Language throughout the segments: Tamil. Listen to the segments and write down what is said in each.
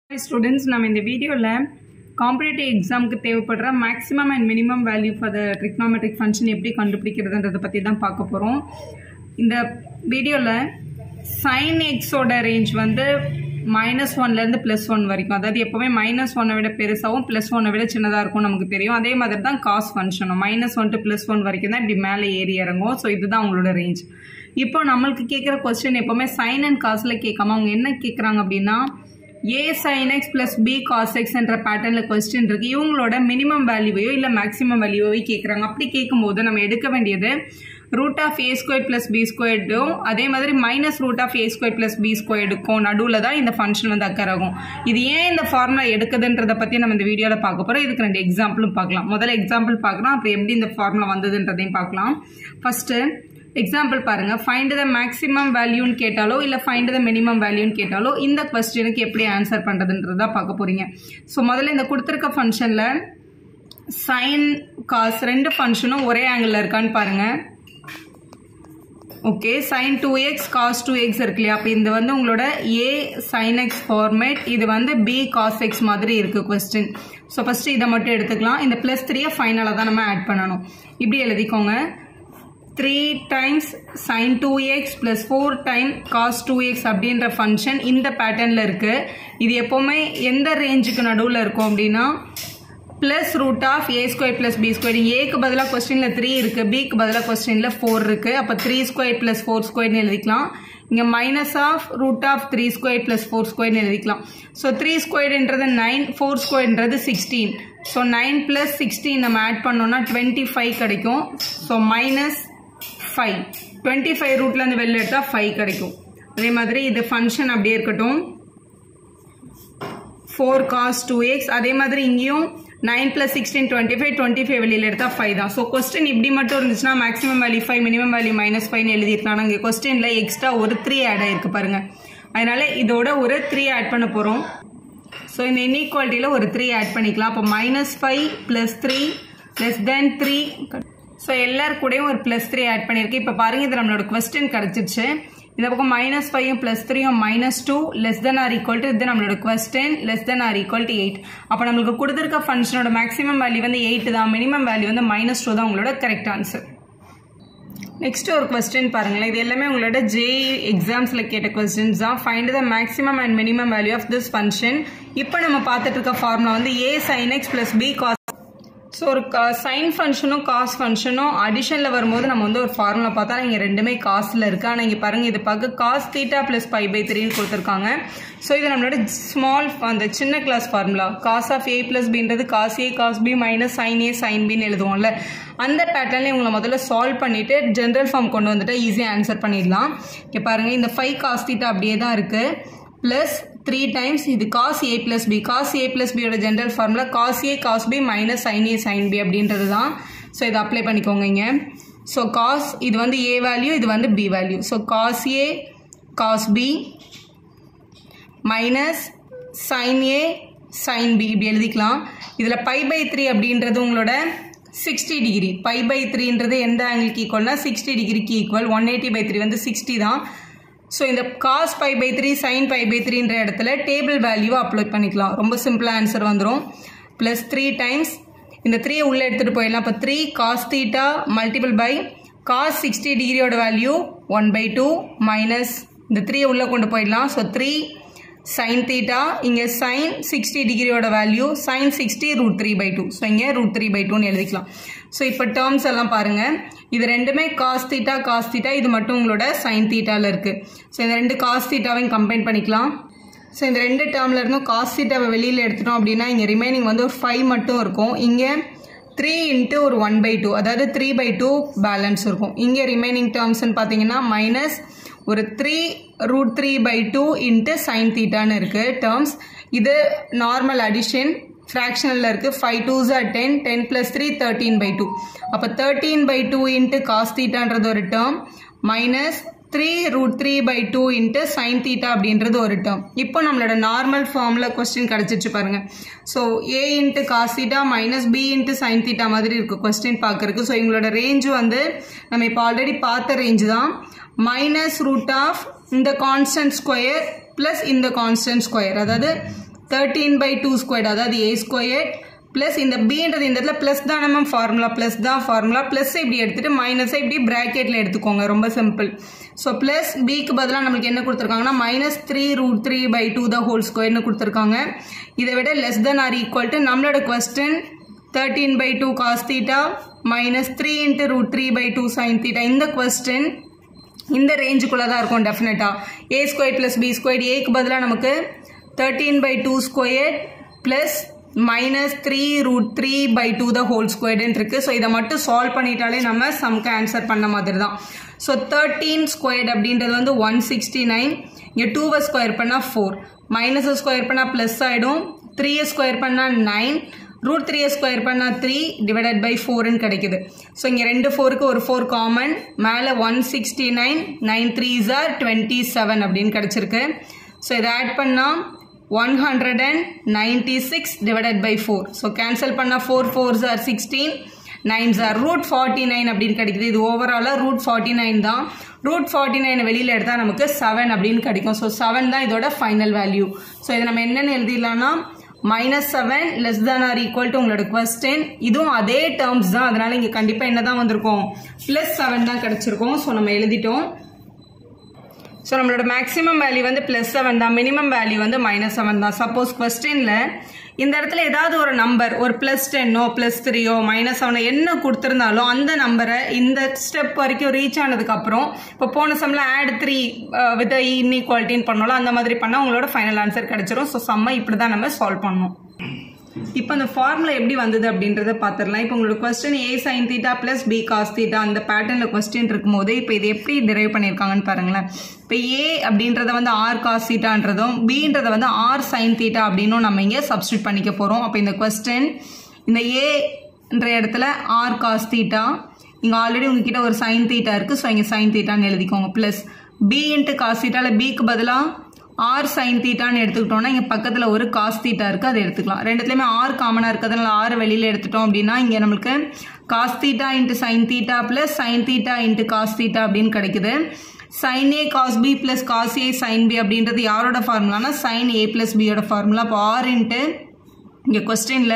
Hi students, நம்ம இந்த வீடியோல காம்படிட்டிவ் எக்ஸாம்க்கு தேவைப்படுற maximum and minimum value for the trigonometric function எப்படி கண்டுபிடிக்கிறதுன்றதை பற்றி தான் பார்க்க போகிறோம். இந்த வீடியோவில் sin xோட ரேஞ்ச் வந்து -1லேருந்து +1 வரைக்கும், அதாவது எப்போவுமே -1 விட பெருசாகவும் +1 விட சின்னதாக இருக்கும் நமக்கு தெரியும். அதே மாதிரி தான் காஸ் ஃபங்க்ஷனும் -1 to +1 வரைக்கும் தான் இப்படி மேலே ஏறி இறங்கும். ஸோ இதுதான் அவங்களோட ரேஞ்ச். இப்போ நம்மளுக்கு கேட்குற கொஸ்டின் எப்போவுமே சைன் அண்ட் காசில் கேட்காம அவங்க என்ன கேட்குறாங்க அப்படின்னா a sin x plus b cos x என்ற பேட்டர்னில் கொஸ்டின் இருக்குது. இவங்களோட மினிமம் வேல்யூவையோ இல்லை மேக்ஸிமம் வேல்யூவையோ கேட்குறாங்க. அப்படி கேட்கும்போது நம்ம எடுக்க வேண்டியது √(a² + b²) அதே மாதிரி -√(a² + b²) நடுவில் தான் இந்த ஃபங்க்ஷன் வந்து அக்கர் ஆகும். இது ஏன் இந்த ஃபார்முலா எடுக்குதுன்றதை பற்றி நம்ம இந்த வீடியோவில் பார்க்க போகிறோம். இதுக்கு 2 எக்ஸாம்பிளும் பார்க்கலாம். முதல்ல எக்ஸாம்பிள் பார்க்கலாம், அப்புறம் எப்படி இந்த ஃபார்முலா வந்ததுன்றதையும் பார்க்கலாம். ஃபஸ்ட்டு எக்ஸாம்பிள் பாருங்க. ஃபைண்ட் த மேக்ஸிமம் வேல்யூன்னு கேட்டாலோ இல்லை ஃபைண்ட் த மினிமம் வேல்யூன்னு கேட்டாலோ இந்த கொஸ்டினுக்கு எப்படி ஆன்சர் பண்ணுறதுன்றதா பார்க்க போறீங்க. ஸோ முதல்ல இந்த கொடுத்துருக்க ஃபங்க்ஷனில் சைன் காஸ் ரெண்டு ஃபங்க்ஷனும் ஒரே ஆங்கிளில் இருக்கான்னு பாருங்க. Okay, sin 2x cos 2x இருக்கு இல்லையா, அப்போ இது வந்து உங்களோட a sin x ஃபார்மேட், இது வந்து b cos x மாதிரி இருக்கு கொஸ்டின். ஸோ ஃபர்ஸ்ட் இதை மட்டும் எடுத்துக்கலாம். இந்த +3 ஃபைனலாக தான் நம்ம ஆட் பண்ணணும். இப்படி எழுதிக்கோங்க. 3 times sin 2x plus 4 times cos 2x அப்படின்ற ஃபங்க்ஷன் இந்த பேட்டர்னில் இருக்குது. இது எப்போவுமே எந்த ரேஞ்சுக்கு நடுவில் இருக்கும் அப்படின்னா +√(a² + b²). ஏக்கு பதிலாக கொஸ்டினில் 3 இருக்குது, பிக்கு பதிலாக கொஸ்டினில் 4 இருக்குது. அப்போ 3² + 4² எழுதிக்கலாம். இங்கே -√(3² + 4² எழுதிக்கலாம். ஸோ 3²ன்றது 9, 4²ன்றது 16. ஸோ 9 + 16 நம்ம ஆட் பண்ணோம்னா 25 கிடைக்கும். ஸோ -5, 25 ரூட்லேருந்து வெளில எடுத்தால் 5 கிடைக்கும். அதே மாதிரி இது ஃபங்க்ஷன் அப்படியே இருக்கட்டும். 4 cos 2x. அதே மாதிரி இங்கேயும் 9 + 16 25, 25 வெளியில் எடுத்தால் 5 தான். ஸோ கொஸ்டின் இப்படி மட்டும் இருந்துச்சுன்னா மேக்ஸிமம் வேல்யூ 5, மினிமம் வேல்யூ -5 எழுதிருக்கலாம். நாங்கள் கொஸ்டினில் எக்ஸ்ட்ரா ஒரு 3 ஆட் ஆகிருக்கு பாருங்கள். அதனால இதோட ஒரு 3 ஆட் பண்ண போகிறோம். ஸோ இந்த இன்இக்வாலிட்டியில் ஒரு 3 ஆட் பண்ணிக்கலாம். அப்போ -5 + 3 > 3. ஸோ எல்லாரும் கூடயும் ஒரு +3 ஆட் பண்ணியிருக்கு. இப்போ பாருங்க, இது நம்மளோட கொஸ்டின் கிடச்சிருச்சு. இந்த பக்கம் -5ம் +3ம் -2 <= இது நம்மளோட கொஸ்டின் <= 8. அப்போ நம்மளுக்கு கொடுத்துருக்க ஃபங்க்ஷனோட மேக்ஸிமம் வேல்யூ வந்து 8 தான், மினிமம் வேல்யூ வந்து -2 தான் உங்களோட கரெக்ட் ஆன்சர். நெக்ஸ்ட் ஒரு கொஸ்டின் பாருங்களேன். இது எல்லாமே உங்களோட JEE எக்ஸாம்ஸில் கேட்ட கொஸ்டின்ஸ் தான். Find the maximum and minimum value of this function. இப்போ நம்ம பார்த்துட்டு இருக்க ஃபார்முலா வந்து a sin x plus b cos. So ஒரு சைன் ஃபங்க்ஷனும் காஸ் ஃபங்க்ஷனும் அடிஷனில் வரும்போது நம்ம வந்து ஒரு ஃபார்முலா பார்த்தா இங்கே ரெண்டுமே காசில் இருக்குது. ஆனால் இங்கே பாருங்கள், இது பார்க்க cos θ + π/3 கொடுத்துருக்காங்க. ஸோ இது நம்மளோட ஸ்மால் அந்த சின்ன class formula. cos of a + bன்றது cos a cos b - sin a sin bன்னு எழுதுவோம்ல, அந்த பேட்டர்னில் இவங்களை முதல்ல சால்வ் பண்ணிவிட்டு ஜென்ரல் ஃபார்ம் கொண்டு வந்துட்டு ஈஸியாக ஆன்சர் பண்ணிடலாம். இங்கே பாருங்கள், இந்த 5 cos θ அப்படியே தான் இருக்குது, ப்ளஸ் 3 times இது cos a + b. cos a + b யோட general formula cos a cos b - sin a sin b அப்படின்றது தான். ஸோ இதை அப்ளை பண்ணிக்கோங்க இங்கே. ஸோ cos இது வந்து a வேல்யூ, இது வந்து b வேல்யூ. So cos a cos b - sin a sin b இப்படி எழுதிக்கலாம். இதில் π/3 அப்படின்றது உங்களோட 60 டிகிரி. π/3ன்றது எந்த ஆங்கிளுக்கு ஈக்குவல்னா 60 டிகிரிக்கு ஈக்குவல். 180/3 வந்து 60 தான். ஸோ இந்த cos π/3 sin π/3ன்ற இடத்துல டேபிள் வேல்யூவை அப்ளை பண்ணிக்கலாம். ரொம்ப சிம்பிளாக ஆன்சர் வந்துடும். ப்ளஸ் 3 times இந்த 3 உள்ளே எடுத்துகிட்டு போயிடலாம். அப்போ 3 cos θ மல்டிபிள் பை cos 60 டிகிரியோட வேல்யூ 1/2 மைனஸ் இந்த 3 உள்ளே கொண்டு போயிடலாம். ஸோ 3 sin θ, இங்கே sin 60 டிகிரியோட வேல்யூ sin 60 √3/2. ஸோ இங்கே √3/2ன்னு எழுதிக்கலாம். ஸோ இப்போ டேர்ம்ஸ் எல்லாம் பாருங்கள். இது ரெண்டுமே cos θ, இது மட்டும் உங்களோட sin θல இருக்குது. ஸோ இந்த ரெண்டு cos θவையும் கம்பைன் பண்ணிக்கலாம். ஸோ இந்த ரெண்டு டேர்மில் இருந்தும் cos θவை வெளியில் எடுத்துட்டோம் அப்படின்னா இங்கே ரிமைனிங் வந்து ஒரு 5 மட்டும் இருக்கும். இங்கே 3 × ஒரு 1/2, அதாவது 3/2 பேலன்ஸ் இருக்கும். இங்கே ரிமைனிங் டேர்ம்ஸ்ன்னு பார்த்தீங்கன்னா மைனஸ் ஒரு 3 √3/2 × sin θன்னு இருக்குது டேர்ம்ஸ். இது நார்மல் அடிஷன் ஃப்ராக்ஷனலில் இருக்குது. 5 2s are 10, 10 + 3 13/2. அப்போ 13/2 × cos θன்றது ஒரு டேர்ம், மைனஸ் 3 √3/2 × sin θ அப்படின்றது ஒரு டேர்ம். இப்போ நம்மளோட நார்மல் ஃபார்மில் கொஸ்டின் கிடச்சிச்சு பாருங்கள். So a × cos θ - b × sin θ மாதிரி இருக்குது கொஸ்டின் பார்க்குறதுக்கு. ஸோ இவங்களோட ரேஞ்சு வந்து நம்ம இப்போ ஆல்ரெடி பார்த்த ரேஞ்சு தான். -√, இந்த கான்ஸ்டன்ட் ஸ்கொயர் ப்ளஸ் இந்த கான்ஸ்டன்ட் ஸ்கொயர், அதாவது 13/2 ஸ்கொயர்ட் அதாவது a ஸ்கொயர்ட் பிளஸ் இந்த bன்றது இந்த இடத்துல பிளஸ் தான் நம்ம ஃபார்முலா பிளஸ் தான் ஃபார்முலா பிளஸ் இப்படி எடுத்துட்டு மைனஸ் இப்படி பிராக்கெட்ல எடுத்துக்கோங்க ரொம்ப சிம்பிள் ஸோ பிளஸ் பிக்கு பதிலாக நம்மளுக்கு என்ன கொடுத்துருக்காங்கன்னா -3√3/2 த ஹோல் ஸ்கொயர்னு கொடுத்துருக்காங்க இதை விட less than or equal to நம்மளோட question 13/2 cos theta minus 3 into √3/2 sin theta இந்த கொஸ்டின் இந்த ரேஞ்சுக்குள்ளே தான் இருக்கும் definitely a square plus b square ஏக்கு பதிலாக நமக்கு 13/2 ஸ்கொயர் பிளஸ் -3√3/2 த ஹோல் ஸ்கொயர்டுன்னு இருக்கு ஸோ இதை மட்டும் சால்வ் பண்ணிட்டாலே நம்ம சம்க்கு ஆன்சர் பண்ண மாதிரி தான் ஸோ 13 ஸ்கொயர்ட் அப்படின்றது வந்து 169 இங்கே 2 ஸ்கொயர் பண்ணால் 4 மைனஸ் ஸ்கொயர் பண்ணால் ப்ளஸ் ஆகிடும் 3 ஸ்கொயர் பண்ணால் 9 √3 ஸ்கொயர் பண்ணால் 3 டிவைடட் பை 4ன்னு கிடைக்குது ஸோ இங்கே 2 4க்கு ஒரு 4 காமன் மேலே 169 9 3s are 27 அப்படின்னு கிடைச்சிருக்கு ஸோ இதை ஆட் பண்ணால் 196 divided by 4 so cancel பண்ணா 4 4s are 16 9s are √49 அப்படின்னு கிடைக்குது இது ஓவராலா √49 தான் √49 வெளியில எடுத்தா நமக்கு 7 அப்படின்னு கிடைக்கும் so 7 தான் இதோட ஃபைனல் வேல்யூ so இதை நம்ம என்னன்னு எழுதிடலாம்னா -7 less than or equal to உங்களோட क्वेश्चन இதுவும் அதே டேர்ம்ஸ் தான் அதனால இங்க கண்டிப்பா என்னதான் வந்திருக்கும் +7 தான் கிடைச்சிருக்கும் so நம்ம எழுதிட்டோம் So, நம்மளோட maximum value வந்து +7 தான் minimum value வந்து -7 தான் suppose questionல இந்த இடத்துல ஏதாவது ஒரு நம்பர் ஒரு +10 +3 -7 என்ன கொடுத்திருந்தாலும் அந்த நம்பரை இந்த ஸ்டெப் வரைக்கும் ரீச் ஆனதுக்கு அப்புறம் இப்போ போன சம்ல add 3 with the inequality பண்ணோம்ல அந்த மாதிரி பண்ணா உங்களோட ஃபைனல் ஆன்சர் கிடைச்சிரும் சோ சம்மை இப்படி தான் நம்ம சால்வ் பண்ணனும் இப்போ அந்த ஃபார்முலா எப்படி வந்தது அப்படின்றத பாத்துறலாம் இப்போ உங்களுக்கு question a sin theta plus b cos theta அந்த பேட்டர்ன்ல क्वेश्चन இருக்கும்போது இப்போ இது எப்படி டிரைவ் பண்ணிருக்காங்கன்னு பாருங்களேன் இப்போ a அப்படின்றத வந்து r cos thetaன்றதும் bன்றத வந்து r sin theta அப்படினும் நம்ம இங்க சப்ஸ்டிட்யூட் பண்ணிக்க போறோம் அப்ப இந்த क्वेश्चन இந்த a என்ற இடத்துல r cos theta இங்க ஆல்ரெடி உங்ககிட்ட ஒரு sin theta இருக்கு சோ இங்க sin theta ன்னு எழுதிக்கோங்க பிளஸ் b * cos thetaல b க்கு பதிலா r sin theta ன்னு எடுத்துக்கிட்டோம்னா இங்க பக்கத்துல ஒரு cos theta இருக்கு அதை எடுத்துக்கலாம் ரெண்டுத்துலயுமே r காமனா இருக்குதுனால r வெளியில எடுத்துட்டோம் அப்படினா இங்க நமக்கு cos theta * sin theta plus sin theta * cos theta அப்படினு கிடைக்குது sin a cos b plus cos a sin b அப்படின்றது யாரோட ஃபார்முலானா sin a plus b யோட ஃபார்முலா அப்ப r * இங்க क्वेश्चनல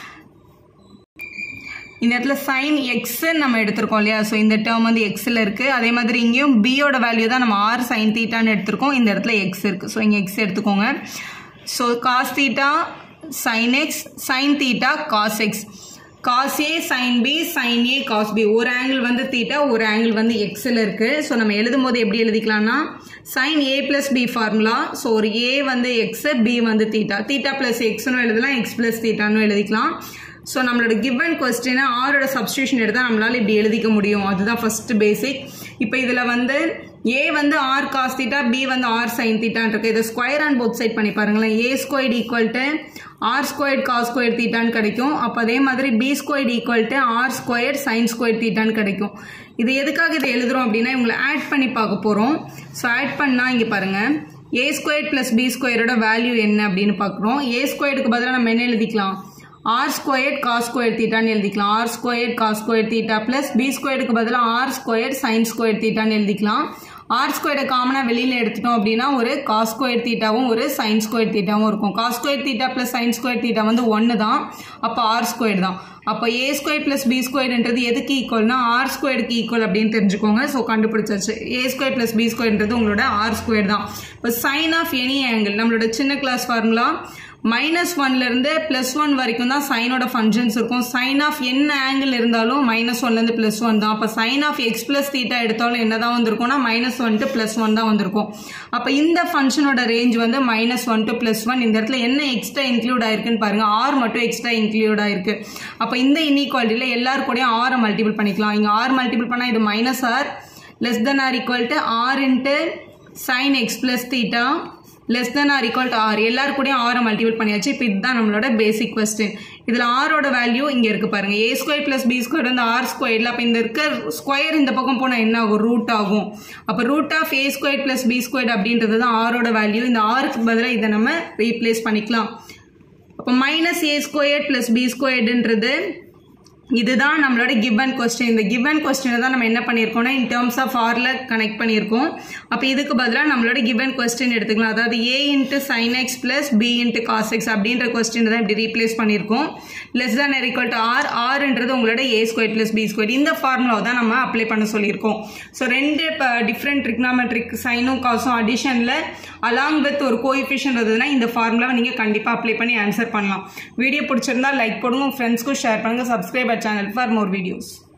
இந்த இடத்துல sin x நம்ம எடுத்துறோம் இல்லையா சோ இந்த டேர்ம் வந்து x ல இருக்கு அதே மாதிரி இங்கேயும் b யோட வேல்யூ தான் நம்ம r sin theta ன்னு எடுத்துறோம் இந்த இடத்துல x இருக்கு சோ இங்க x எடுத்துக்கோங்க so cos theta sin x sin theta cos x cos a sin b sin a cos b ஒரு ஆங்கிள் வந்து theta ஒரு ஆங்கிள் வந்து x ல இருக்கு சோ நம்ம எழுதும்போது எப்படி எழுதிக்கலாம்னா sin a plus b formula so ஒரு a வந்து x b வந்து theta theta plus x ன்னு எழுதலாம் x plus theta ன்னு எழுதிக்கலாம் So, நம்மளோட given question r ஓட substitution எடுத்தா நம்மளால இப்படி எழுதிக்க முடியும் அதுதான் first basic இப்போ இதுல வந்து a வந்து r cos theta b வந்து r sin theta இருக்கு இத ஸ்கொயர் ஆன் both side பண்ணி பாருங்களேன் a squared equal to r squared cos squared theta ன்னு கிடைக்கும் அப்ப அதே மாதிரி b squared equal to r squared sin squared theta ன்னு கிடைக்கும் இது எதுக்காக இத எழுதுறோம் அப்படினா இவங்களை ஆட் பண்ணி பார்க்க போறோம் சோ ஆட் பண்ணா இங்க பாருங்க a squared plus b squared ஓட வேல்யூ என்ன அப்படினு பார்க்கறோம் a squared க்கு பதிலா நம்ம என்ன எழுதிக்கலாம் r squared cos squared theta ன்னு எழுதிக்கலாம் r squared cos squared theta plus b squared க்கு பதிலா r squared sin squared theta ன்னு எழுதிக்கலாம் r squared காமனா வெளியில எடுத்துட்டோம் அப்படினா ஒரு cos squared thetaவும் ஒரு sin squared thetaவும் இருக்கும் cos squared theta plus sin squared theta வந்து 1 தான் அப்ப r squared தான் அப்ப a squared plus b squared ன்றது எதுக்கு ஈக்குவல்னா r squared க்கு ஈக்குவல் அப்படினு தெரிஞ்சுக்கோங்க சோ கண்டுபிடிச்சாச்சு a squared plus b squared ன்றது உங்களோட r squared தான் இப்ப sin of any angle நம்மளோட சின்ன கிளாஸ் ஃபார்முலா -1 ல இருந்து +1 வரைக்கும் தான் sin ஓட ஃபங்க்ஷன்ஸ் இருக்கும் sin of என்ன ஆங்கிள் இருந்தாலும் -1 ல இருந்து +1 தான் அப்ப sin of x plus theta எடுத்தாலும் என்னதான் வந்திருக்கும்னா -1 to +1 தான் வந்திருக்கும் அப்ப இந்த ஃபங்க்ஷனோட ரேஞ்ச் வந்து -1 to +1 இந்த இடத்துல என்ன எக்ஸ்ட்ரா இன்க்ளூட் ஆயிருக்குன்னு பாருங்க r மட்டும் எக்ஸ்ட்ரா இன்க்ளூட் ஆயிருக்கு அப்ப இந்த இன்இக்வாலிட்டில எல்லாரும் கூடயும் r மல்டிபிள் பண்ணிக்கலாம் இங்க r மல்டிபிள் பண்ணா இது -r less than or equal to r into sin x plus theta less than or equal to r எல்லாரும் கூடயும் r மல்டிபிள் பண்ணியாச்சு இப்போ இதுதான் நம்மளோட பேசிக் क्वेश्चन இதுல r ஓட வேல்யூ இங்க இருக்கு பாருங்க a square plus b square வந்து r squared அப்ப இந்த இருக்க ஸ்கொயர் இந்த பக்கம் போனா என்ன ஆகும் ரூட் ஆகும் அப்ப root of a squared plus b squared அப்படின்றது தான் r ஓட வேல்யூ இந்த r க்கு பதிலா இத நம்ம ரீப்ளேஸ் பண்ணிக்கலாம் அப்ப -a squared plus b squared ன்றது இதுதான் நம்மளோட given question. இந்த given question தான் நம்ம என்ன பண்ணியிருக்கோம்னா in terms of r-ல கனெக்ட் பண்ணியிருக்கோம். அப்போ இதுக்கு பதிலாக நம்மளோட given question எடுத்துக்கலாம். அதாவது a into sin x plus b into cos x அப்படின்ற question தான் இப்படி ரீப்ளேஸ் பண்ணியிருக்கோம். less than or equal to r, rன்றது உங்களோட a squared plus b squared. இந்த ஃபார்முலாவை தான் நம்ம அப்ளை பண்ண சொல்லியிருக்கோம். ஸோ ரெண்டு டிஃப்ரெண்ட் ட்ரிக்னாமெட்ரிக் சைனும் காசும் அடிஷனில் அலாங் வித் ஒரு கோஎஃபிஷியன்ட் இருந்ததுன்னா இந்த ஃபார்முலாவை நீங்கள் கண்டிப்பாக அப்ளை பண்ணி ஆன்சர் பண்ணலாம். வீடியோ பிடிச்சிருந்தா லைக் போடுங்க, ஃப்ரெண்ட்ஸ்க்கும் ஷேர் பண்ணுங்கள், subscribe channel for more videos.